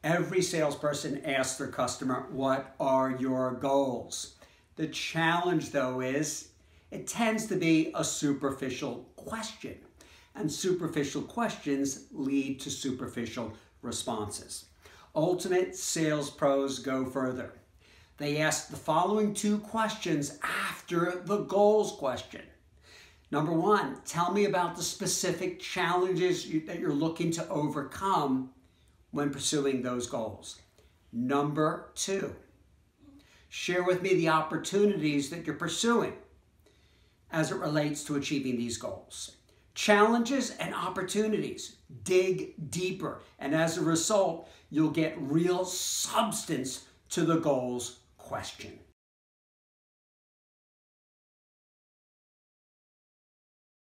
Every salesperson asks their customer, what are your goals? The challenge, though, is it tends to be a superficial question. And superficial questions lead to superficial responses. Ultimate sales pros go further. They ask the following two questions after the goals question. Number one, tell me about the specific challenges that you're looking to overcome when pursuing those goals. Number two, share with me the opportunities that you're pursuing as it relates to achieving these goals. Challenges and opportunities. Dig deeper, and as a result, you'll get real substance to the goals question.